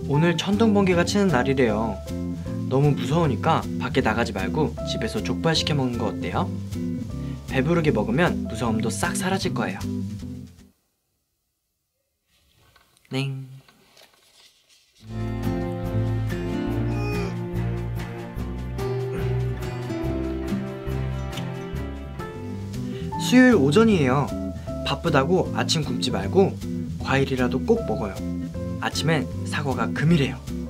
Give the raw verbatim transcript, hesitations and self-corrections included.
오늘 천둥번개가 치는 날이래요. 너무 무서우니까 밖에 나가지 말고 집에서 족발 시켜 먹는 거 어때요? 배부르게 먹으면 무서움도 싹 사라질 거예요. 넹. 수요일 오전이에요. 바쁘다고 아침 굶지 말고 과일이라도 꼭 먹어요. 아침엔 사과가 금이래요.